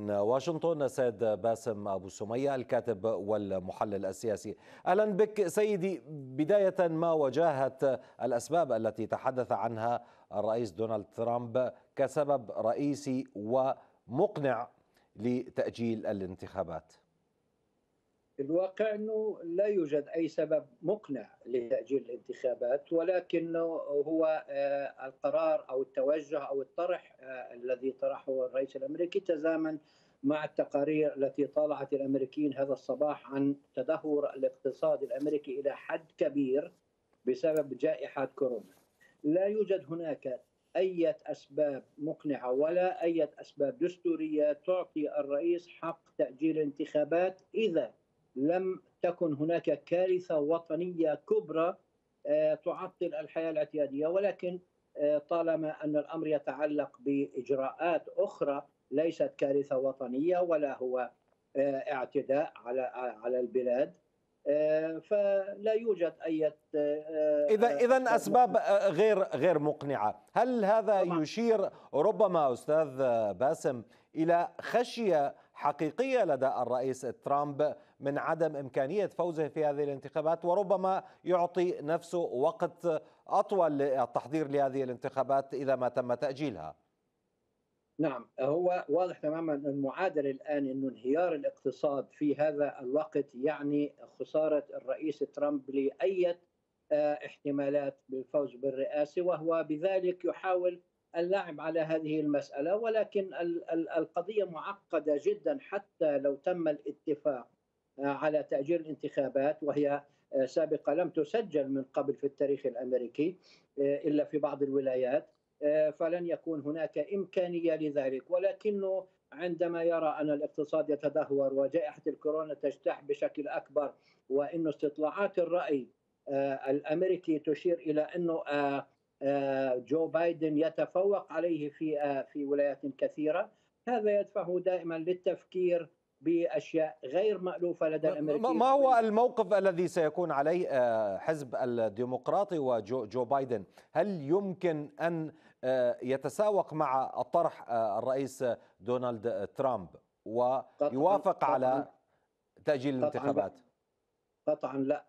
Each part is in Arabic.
من واشنطن السيد باسم أبو سمية الكاتب والمحلل السياسي. أهلا بك سيدي. بداية، ما وجاهت الأسباب التي تحدث عنها الرئيس دونالد ترامب كسبب رئيسي ومقنع لتأجيل الانتخابات؟ في الواقع أنه لا يوجد أي سبب مقنع لتأجيل الانتخابات، ولكنه هو القرار أو التوجه أو الطرح الذي طرحه الرئيس الأمريكي تزامن مع التقارير التي طالعت الأمريكيين هذا الصباح عن تدهور الاقتصاد الأمريكي إلى حد كبير بسبب جائحة كورونا. لا يوجد هناك أي أسباب مقنعة ولا أي أسباب دستورية تعطي الرئيس حق تأجيل الانتخابات إذا لم تكن هناك كارثة وطنية كبرى تعطل الحياة الاعتيادية، ولكن طالما أن الأمر يتعلق بإجراءات أخرى ليست كارثة وطنية ولا هو اعتداء على البلاد، فلا يوجد أي إذا أسباب غير مقنعة. هل هذا يشير ربما أستاذ باسم إلى خشية حقيقية لدى الرئيس ترامب من عدم إمكانية فوزه في هذه الانتخابات، وربما يعطي نفسه وقت أطول للتحضير لهذه الانتخابات إذا ما تم تأجيلها؟ نعم، هو واضح تماما المعادلة الآن أن انهيار الاقتصاد في هذا الوقت يعني خسارة الرئيس ترامب لأي احتمالات بالفوز بالرئاسة، وهو بذلك يحاول اللعب على هذه المسألة، ولكن القضية معقدة جدا. حتى لو تم الاتفاق على تأجيل الانتخابات، وهي سابقة لم تسجل من قبل في التاريخ الأمريكي إلا في بعض الولايات، فلن يكون هناك إمكانية لذلك. ولكنه عندما يرى أن الاقتصاد يتدهور وجائحة الكورونا تجتاح بشكل أكبر، وأن استطلاعات الرأي الأمريكي تشير إلى أنه جو بايدن يتفوق عليه في ولايات كثيرة، هذا يدفعه دائما للتفكير بأشياء غير مألوفة لدى الأمريكيين. ما هو الموقف الذي سيكون عليه حزب الديمقراطي وجو بايدن؟ هل يمكن أن يتساوق مع الطرح الرئيس دونالد ترامب ويوافق على تأجيل الانتخابات؟ قطعا لا.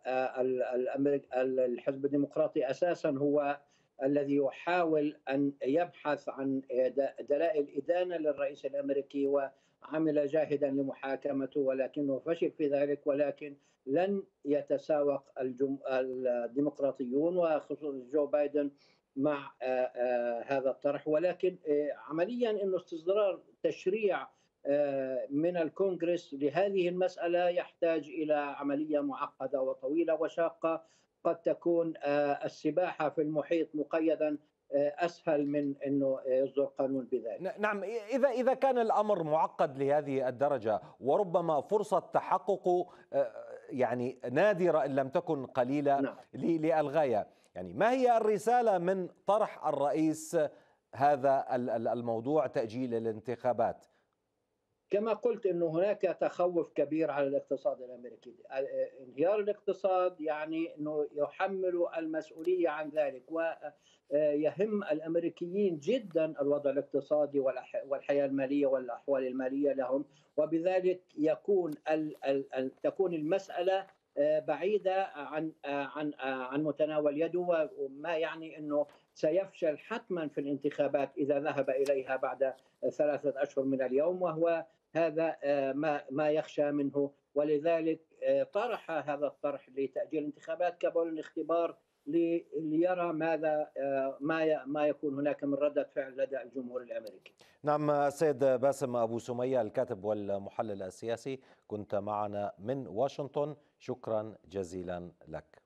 الحزب الديمقراطي أساسا هو الذي يحاول أن يبحث عن دلائل إدانة للرئيس الأمريكي، وعمل جاهدا لمحاكمته ولكنه فشل في ذلك. ولكن لن يتساوق الديمقراطيون وخصوصا جو بايدن مع هذا الطرح، ولكن عمليا أنه استصدار تشريع من الكونغرس لهذه المسألة يحتاج إلى عملية معقدة وطويلة وشاقة. قد تكون السباحة في المحيط مقيدا أسهل من أنه يصدر قانون بذلك. نعم، إذا كان الأمر معقد لهذه الدرجة وربما فرصة تحققه يعني نادرة إن لم تكن قليلة، نعم. للغاية، يعني ما هي الرسالة من طرح الرئيس هذا الموضوع تأجيل الانتخابات؟ كما قلت أنه هناك تخوف كبير على الاقتصاد الأمريكي. انهيار الاقتصاد يعني أنه يحمل المسؤولية عن ذلك، ويهم الأمريكيين جدا الوضع الاقتصادي والحياة المالية والأحوال المالية لهم، وبذلك تكون المسألة بعيدة عن متناول يده، وما يعني أنه سيفشل حتما في الانتخابات إذا ذهب إليها بعد 3 أشهر من اليوم، وهو هذا ما يخشى منه. ولذلك طرح هذا الطرح لتأجيل الانتخابات كبول اختبار ليرى ماذا ما يكون هناك من ردة فعل لدى الجمهور الأمريكي. نعم، السيد باسم أبو سمية الكاتب والمحلل السياسي، كنت معنا من واشنطن، شكرا جزيلا لك.